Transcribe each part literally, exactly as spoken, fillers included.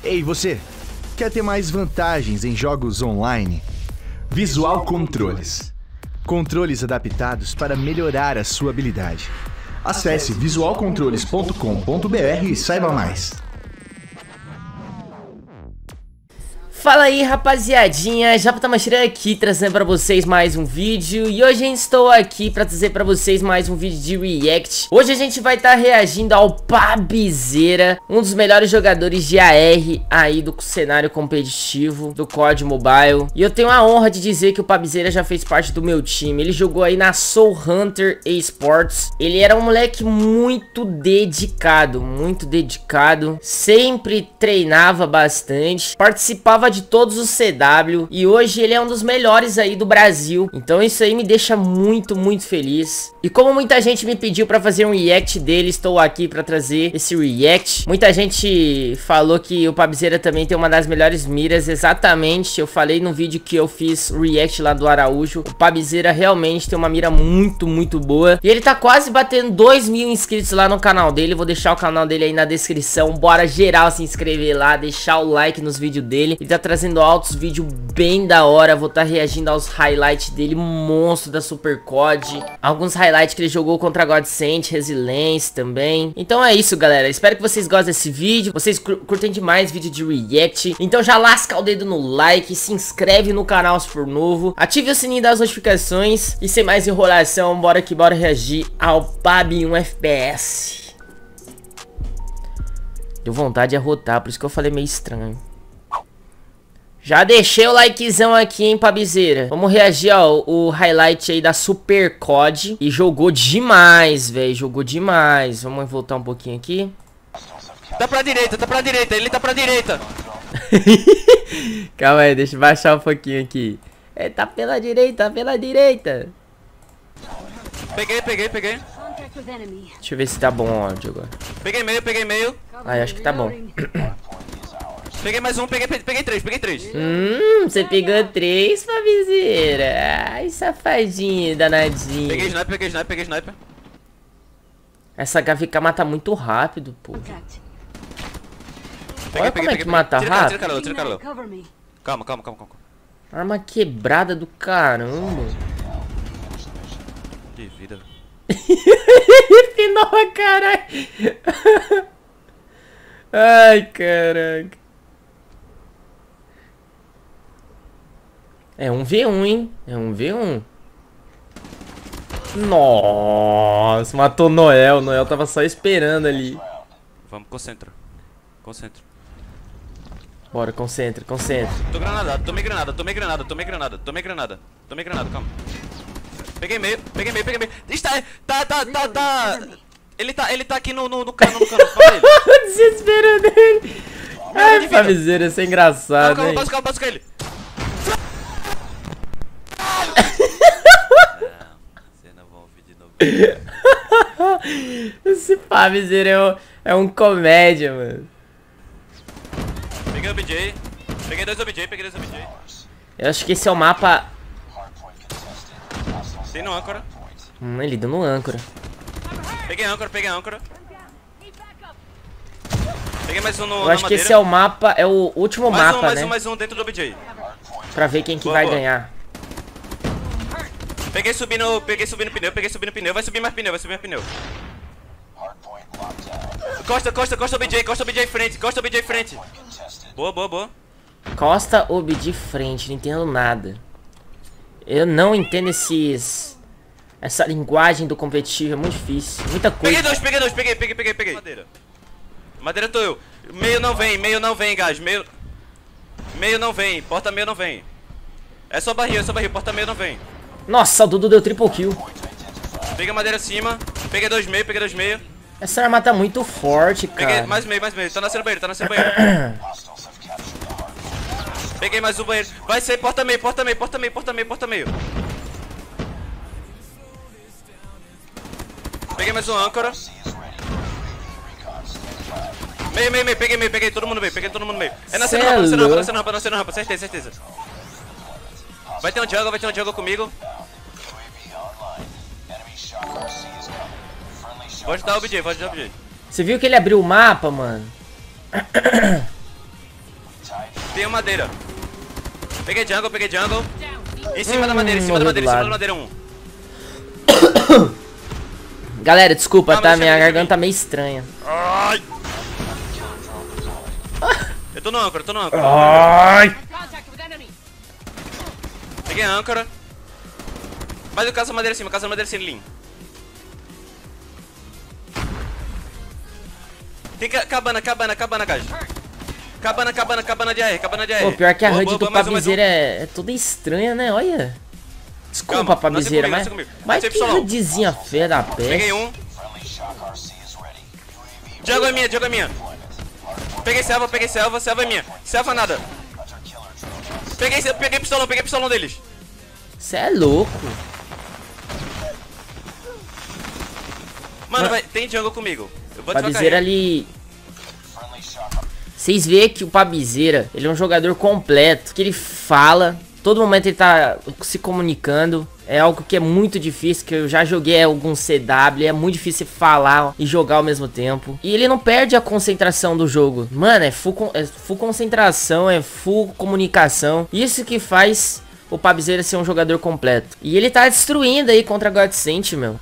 Ei, você! Quer ter mais vantagens em jogos online? Visual Controles. Controles adaptados para melhorar a sua habilidade. Acesse visual controles ponto com ponto br e saiba mais. Fala aí, rapaziadinha, Japatamaxira aqui trazendo pra vocês mais um vídeo. E hoje eu estou aqui pra trazer pra vocês mais um vídeo de react. Hoje a gente vai estar tá reagindo ao Pabizeira, um dos melhores jogadores de A R aí do cenário competitivo do C O D Mobile. E eu tenho a honra de dizer que o Pabizeira já fez parte do meu time. Ele jogou aí na Soul Hunter Esports. Ele era um moleque muito dedicado, muito dedicado. Sempre treinava bastante, participava de todos os C W e hoje ele é um dos melhores aí do Brasil. Então isso aí me deixa muito, muito feliz. E como muita gente me pediu pra fazer um react dele, estou aqui pra trazer esse react. Muita gente falou que o Pabizeira também tem uma das melhores miras. Exatamente, eu falei no vídeo que eu fiz react lá do Araújo. O Pabizeira realmente tem uma mira muito, muito boa. E ele tá quase batendo dois mil inscritos lá no canal dele. Vou deixar o canal dele aí na descrição. Bora geral se inscrever lá, deixar o like nos vídeos dele. Ele tá trazendo altos vídeos bem da hora. Vou estar tá reagindo aos highlights dele, monstro da Super C O D. Alguns highlights que ele jogou contra Godsent, Resilience também. Então é isso, galera. Espero que vocês gostem desse vídeo. Vocês curtem demais vídeo de react. Então já lasca o dedo no like, se inscreve no canal se for novo, ative o sininho das notificações. E sem mais enrolação, bora que bora reagir ao Pab um F P S. Deu vontade de arrotar, por isso que eu falei meio estranho. Já deixei o likezão aqui, hein, Pabizeira. Vamos reagir ao o highlight aí da Super C O D. E jogou demais, velho. Jogou demais. Vamos voltar um pouquinho aqui. Tá pra direita, tá pra direita. Ele tá pra direita. Calma aí, deixa eu baixar um pouquinho aqui. É, tá pela direita, pela direita. Peguei, peguei, peguei. Deixa eu ver se tá bom o áudio agora. Peguei meio, peguei meio. Ah, acho que tá bom. Peguei mais um, peguei, peguei três, peguei três. Hum, você pegou três, Pabizeira. Ai, safadinho, danadinho. Peguei sniper, peguei sniper, peguei sniper. Essa H V K mata muito rápido, pô. Peguei, Olha peguei, como é que peguei, mata tira rápido. Calor, tira calor, tira calor. Calma, calma, calma, calma. Arma quebrada do caramba. Que vida. Final, caralho. Ai, caraca. É um V um, hein? É um V um. Nossa, matou Noel. Noel tava só esperando ali. Vamos, concentra. Concentra. Bora, concentra, concentra. Tô granadado, tomei granada, tomei granada, tomei granada, tomei granada. Tomei granada, calma. Peguei meio, peguei meio, peguei meio. Está, tá, tá, tá, tá. Ele tá, ele tá aqui no, no, no cano, no cano. Fala ele. O desespero dele. Ai, Pabizeira, isso é engraçado, calma, hein? calma, calma, calma, ele. Esse Pabizeira é um, é um comédia, mano. Peguei o O B J. Peguei dois O B J, peguei dois O B J. Eu acho que esse é o mapa. Tem no âncora. Hum, ele deu no âncora. Peguei âncora, peguei âncora. Peguei mais um no, Eu na acho que madeira. esse é o mapa, é o último mais mapa, um, mais né? um, mais um dentro do O B J. Pra ver quem que Boa, vai boa. ganhar. Peguei subindo, peguei subindo pneu, peguei subindo pneu, vai subir mais pneu, vai subir mais pneu. Costa, costa, costa O B J, costa O B J frente, costa O B J frente. Boa, boa, boa. Costa O B de frente, não entendo nada. Eu não entendo esses... Essa linguagem do competitivo, é muito difícil. Muita coisa. Peguei dois, peguei dois, peguei, peguei, peguei, peguei. Madeira. Madeira tô eu. Meio não vem, meio não vem, gás. Meio. Meio não vem, porta meio não vem. É só barril, é só barril, porta meio não vem. Nossa, o Dudu deu triple kill. Peguei madeira acima, peguei dois meio, peguei dois meio. Essa arma tá muito forte, cara. Peguei mais meio, mais meio. Tá nascendo banheiro, tá nascendo banheiro. Peguei mais um banheiro. Vai ser porta meio, porta meio, porta meio, porta meio, porta meio. Peguei mais um âncora. Meio, meio, meio, peguei meio, peguei todo mundo meio, peguei todo mundo meio. É nascendo rampa, nascendo rampa, nascendo rampa, nascendo rampa, certeza, certeza. Vai ter um jungle, vai ter um jungle comigo. Vou ajudar o B J, vou ajudar o B J. Você viu que ele abriu o mapa, mano? Peguei uma madeira. Peguei jungle, peguei jungle. Em cima Hum, da madeira, em cima da morreu madeira, do em cima lado. da madeira um. Galera, desculpa, Ah, tá? mas Minha deixa eu ver, garganta tá meio estranha. Ai! Eu tô no âncora, eu tô no âncora. Ai! Peguei a âncora. Vai do caça madeira em cima, caça madeira sem lean. Tem ca cabana, cabana, cabana, guys. Cabana, cabana, cabana de A R, cabana de A R. Pô, pior que a Boa, H U D boa, do boa, mais um, mais um. Pabizeira é, é toda estranha, né? Olha. Desculpa, Calma, Pabizeira, nasce mas. comigo, nasce comigo. Mas Nasce que Y. rudezinha feia da peste. Peguei um. Jungle é minha, jungle é minha. Peguei selva, peguei selva, selva é minha. Selva nada. Peguei, peguei pistolão, peguei pistolão deles. Cê é louco. Mano, Mas- vai, tem jungle comigo. Eu vou Pabizeira devagarinho. ali. Vocês veem que o Pabizeira, ele é um jogador completo, que ele fala, todo momento ele tá se comunicando. É algo que é muito difícil, que eu já joguei algum C W, é muito difícil falar e jogar ao mesmo tempo. E ele não perde a concentração do jogo. Mano, é full, con- é full concentração, é full comunicação. Isso que faz o Pabizeira ser um jogador completo. E ele tá destruindo aí contra a Godsent, meu.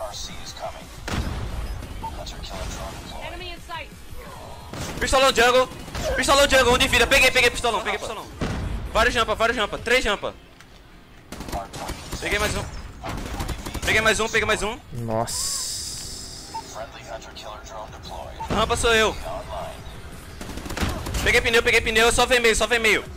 Pistolão jungle. Pistolão jungle, um de vida. Peguei, peguei pistolão, peguei pistolão. Vários jampa, vários jampa. Três jampa. Peguei mais um. Peguei mais um, peguei mais um. Nossa. Rampa sou eu. Peguei pneu, peguei pneu. Só vem meio, só vem meio.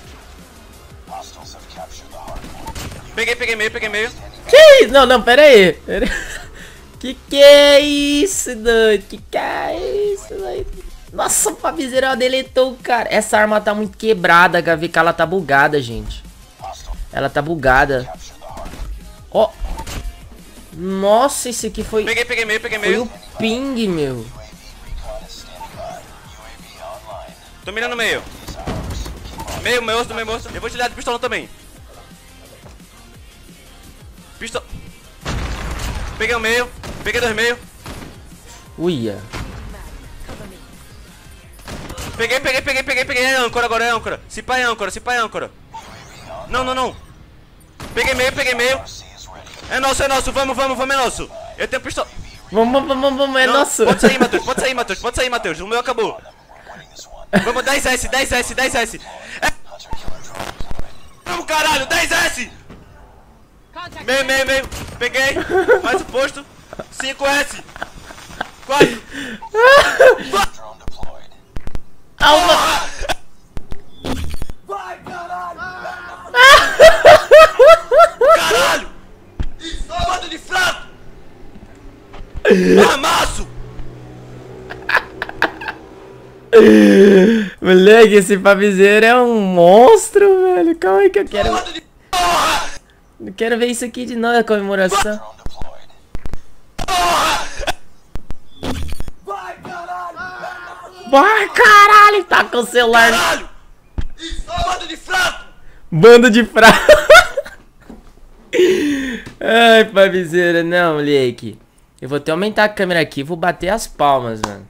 Peguei, peguei meio, peguei meio. Que isso? Não, não, pera aí. Pera aí. Que que é isso, doido? Que que é isso, doido? Nossa, o Pabizeira deletou o cara. Essa arma tá muito quebrada, H V K, ela tá bugada, gente. Ela tá bugada. Ó. Nossa, esse aqui foi... Peguei, peguei meio, peguei Foi meio. o ping, meu. Tô mirando meio. Meio, meio, osso, meio, osso. Eu vou te dar de pistolão também. Pistol... Peguei o meio. Peguei dois meio. Uia. Peguei, peguei, peguei, peguei, peguei. É âncora, agora é âncora. Se pá é âncora, se pá é âncora. Não, não, não. Peguei meio, peguei meio. É nosso, é nosso. Vamos, vamos, vamos, é nosso. Eu tenho pistola. Vamos, vamos, vamos, vamos, é Não, nosso. Pode sair, Matheus, pode sair, Matheus, pode sair, Matheus. O meu acabou. Vamos, dez S, dez S, dez S. É... Vamos, caralho, dez S. Meio, meio, meio. Peguei. Mais o posto. cinco S. quatro. Alma. Caralho. Bando de fraco. Amasso. Moleque, esse Pabizeira é um monstro, velho. Calma aí que eu quero... Bando de porra. Eu quero ver isso aqui de novo, a comemoração. Vai, caralho, tá com o celular. Caralho. Bando de fraco. Bando de fraco. Ai, Pabizeira, não, moleque. Eu vou até aumentar a câmera aqui, vou bater as palmas, mano.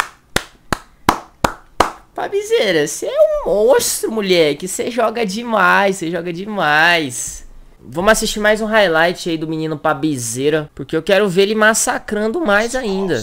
Pabizeira, você é um monstro, moleque. Você joga demais, você joga demais. Vamos assistir mais um highlight aí do menino Pabizeira, porque eu quero ver ele massacrando mais ainda.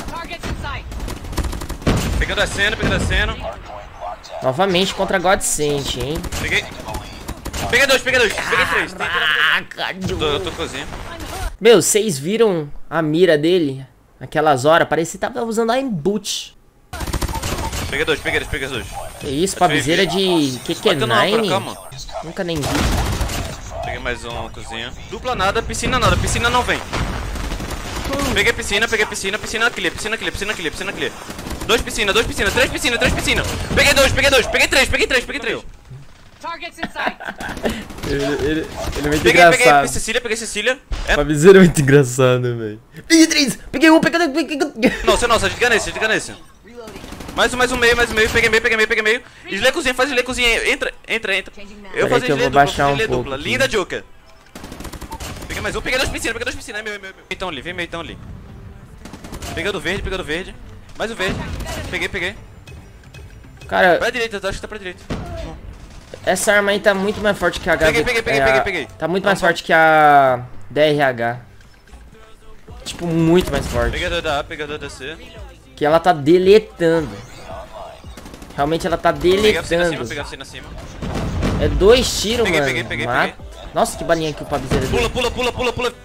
Pegando a cena, pegando a cena. Novamente contra Godsent, hein? Peguei. Peguei dois, peguei dois. Peguei três. Tem Caraca, Eu tô, eu tô cozinha. meu, vocês viram a mira dele? Aquelas horas, parecia que tava usando a embute. Peguei dois, peguei dois, peguei dois. Que isso, Pabizeira de que que é Bateu na âncora, nine? calma. Nunca nem vi. Peguei mais um, cozinha. Dupla nada, piscina nada, piscina não vem. Peguei piscina, peguei piscina, piscina aqui, piscina aqui, piscina aqui, piscina aqui. Dois piscina, dois piscina, três piscina, três piscina. Peguei dois, peguei dois, peguei três, peguei três, peguei três. Ele, ele, ele é muito Peguei, peguei engraçado. Cecília, peguei Cecília. É. Pabizeira é muito engraçado, velho. Peguei três, peguei um, peguei dois, peguei dois. Nossa, nossa, diga nesse, diga nesse. Mais um, mais um meio, mais um meio, peguei meio, peguei meio, peguei meio. Slay cozinha, faz slay cozinha, entra, entra, entra. Eu vou fazer que eu slay vou dupla, baixar fazer um slay pouco dupla. aqui. Linda Joker. Peguei mais um, peguei dois piscinas, peguei dois piscinas, é meu, é meu, é meu. Então ali, vem meio então ali. Peguei do verde, peguei do verde. Mais o verde. Peguei, peguei. Cara, Pra direita, eu acho que tá pra direita. Essa arma aí tá muito mais forte que a H V. Peguei, peguei, peguei, é, peguei, peguei. Tá muito mais forte que a D R H. Tipo, muito mais forte. Peguei a da A, peguei a da C. Que ela tá deletando. Realmente ela tá Peguei a C na cima, deletando. peguei a C na cima. É dois tiros, Peguei, mano. peguei, peguei, Mata. Nossa, que balinha que o Pabizeira deu. Pula, pula, pula, pula, pula.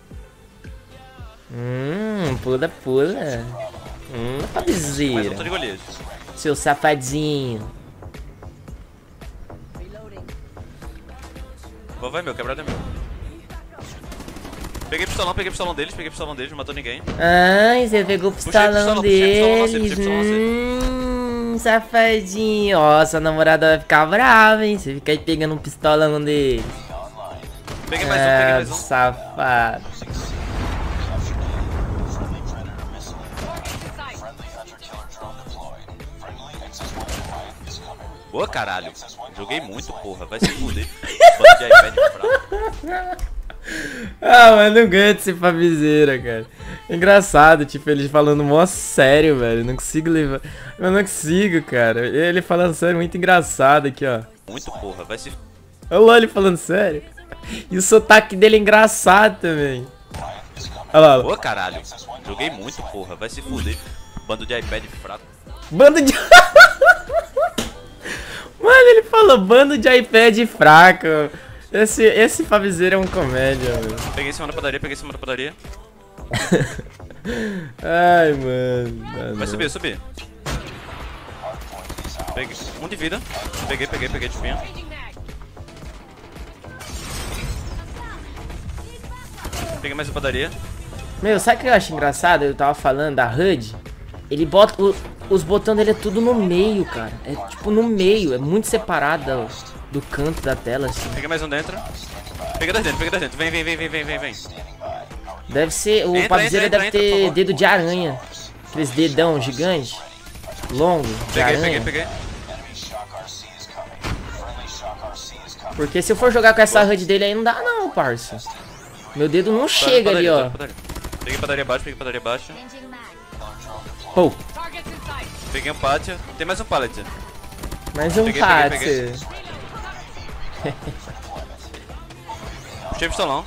Hum, pula, pula. Hum, Mais um Pabizeira. tô de Golias. Seu safadinho. Vou, vai meu, quebrado é meu. Peguei pistolão, peguei pistolão deles, peguei pistolão deles, não matou ninguém. Ai, você pegou o pistolão pistolão, puxei pistolão na C, deles. puxei pistolão na C. Hum, safadinho. Ó, sua namorada vai ficar brava, hein? Você fica aí pegando um pistolão deles. Peguei mais um, peguei Ah, mais um. safado. Boa, caralho. Joguei muito, porra. Vai se fuder. Bando de iPad fraco. Ah, mas não ganha de ser Pabizeira, cara. É engraçado, tipo, ele falando mó sério, velho. Não consigo levar. Eu não consigo, cara. Ele falando sério, muito engraçado aqui, ó. Muito, porra. Vai se... Olha lá ele falando sério. E o sotaque dele é engraçado também. Olha lá, olha lá. Boa, caralho. Joguei muito, porra. Vai se fuder. Bando de iPad fraco. Bando de... Mano, ele falou bando de iPad fraco. Esse, esse Pabizeira é um comédia, velho. Peguei em cima da padaria, peguei em cima da padaria. Ai, mano. Ah, Vai não. subir, subir. Peguei um de vida. Peguei, peguei, peguei de espinha. Peguei mais uma padaria. Meu, sabe o que eu acho engraçado? Eu tava falando da H U D. Ele bota... O, os botões dele é tudo no meio, cara. É tipo no meio. É muito separado do, do canto da tela, assim. Peguei mais um dentro. Peguei dois dentro, peguei dois dentro. Vem, vem, vem, vem, vem, vem, vem. Deve ser... O Entra, Pabizeira entra, deve entra, por ter favor. dedo de aranha. Aqueles dedão gigante. Longo. De Peguei, aranha. peguei, peguei. Porque se eu for jogar com essa H U D dele aí, não dá não, parça. Meu dedo não chega ali, Padaria, ó. padaria. Peguei padaria baixa, peguei padaria baixa. Pô, Peguei um pátio. Tem mais um pallet. mais um Peguei, pátio. peguei, Puxei pistolão.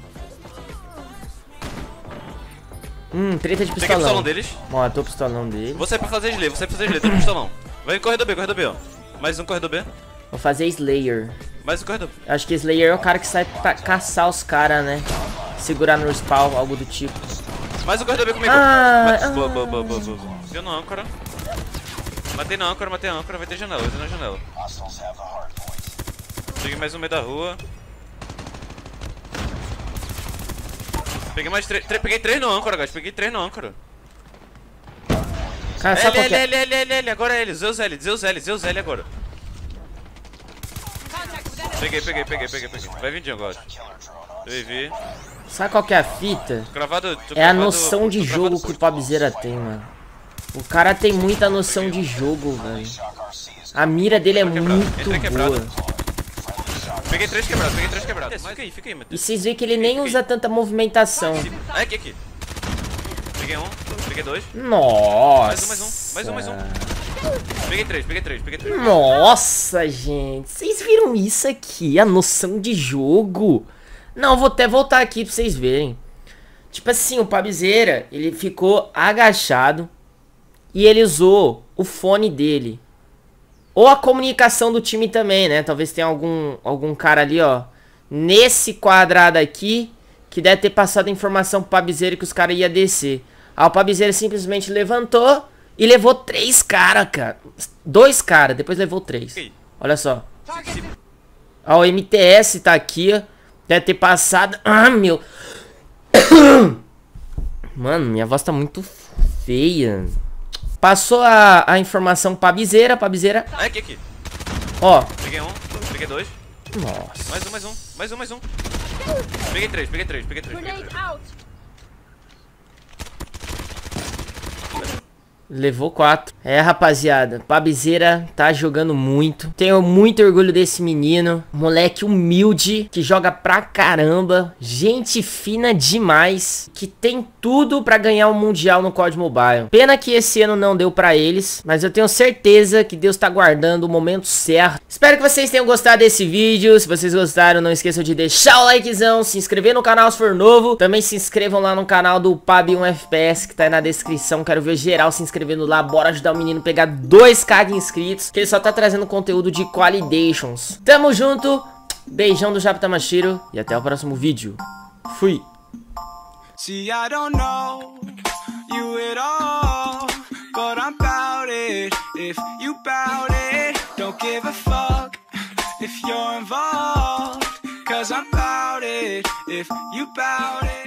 Hum, treta de Peguei pistolão pistolão. deles. Matou o pistolão dele. Vou sair pra fazer slay, vou sair pra fazer slay. Tem um pistolão. Vai corredor B, corredor B, ó. Mais um corredor B. Vou fazer Slayer. Mais um corredor B. Acho que Slayer é o cara que sai pra caçar os caras, né? Segurar no spawn, algo do tipo. Mais um corredor B comigo. Ah, Mais... ah. Boa, boa, boa, boa, boa. Deu no âncora. Matei na âncora, matei na âncora. Vai ter janela, vai ter na janela. Peguei mais um meio da rua. Peguei mais três. Peguei três no âncora, guys. Peguei três no âncora. Cara, sabe L, qual L, que é? L, L, L, L. Agora é L. Zeus L, Zeus L, Zeus L agora. Peguei, peguei, peguei, peguei, peguei. Vai vir de agora. Eu vi. Sabe qual que é a fita? Cravado, tô É a cravado- noção de tô jogo cravado que o Pabizeira tem, mano. O cara tem muita noção de jogo, velho. A mira dele é Quebrado. muito Entrei quebrado. boa. Peguei três quebrados, peguei três quebrados. Fica aí, fica aí, E Matheus. vocês veem que ele nem usa tanta movimentação. Ah, aqui, aqui. Peguei um, peguei dois. Nossa. Mais um, mais um, mais um, mais Peguei três, peguei três, peguei três. Nossa, gente. Vocês viram isso aqui? A noção de jogo. Não, vou até voltar aqui pra vocês verem. Tipo assim, o Pabizeira, ele ficou agachado e ele usou o fone dele. Ou a comunicação do time também, né? Talvez tenha algum, algum cara ali, ó, nesse quadrado aqui, que deve ter passado a informação pro Pabizeira que os caras iam descer. Aí o Pabizeira simplesmente levantou e levou três caras, cara. Dois caras, depois levou três. Olha só. Ó, o M T S tá aqui, ó. Deve ter passado... Ah, meu... Mano, minha voz tá muito feia. Passou a, a informação pra Pabizeira, Pabizeira... Ah, aqui, aqui. Ó. Peguei um, peguei dois. Nossa. Mais um, mais um, mais um, mais um. Peguei três, peguei três, peguei três. Peguei três. Levou quatro. É, rapaziada, Pabizeira tá jogando muito. Tenho muito orgulho desse menino. Moleque humilde, que joga pra caramba. Gente fina demais. Que tem tudo pra ganhar um mundial no C O D Mobile. Pena que esse ano não deu pra eles. Mas eu tenho certeza que Deus tá guardando o momento certo. Espero que vocês tenham gostado desse vídeo. Se vocês gostaram, não esqueçam de deixar o likezão. Se inscrever no canal se for novo. Também se inscrevam lá no canal do Pab um F P S, que tá aí na descrição. Quero ver geral se inscrevendo lá, bora ajudar o menino a pegar dois K de inscritos, que ele só tá trazendo conteúdo de qualidations. Tamo junto, beijão do Japa Tamashiro e até o próximo vídeo. Fui. See, I don't know you at all, but I'm about it. If you bout it, don't give a fuck if you're involved, cause I'm about it. If you bout it.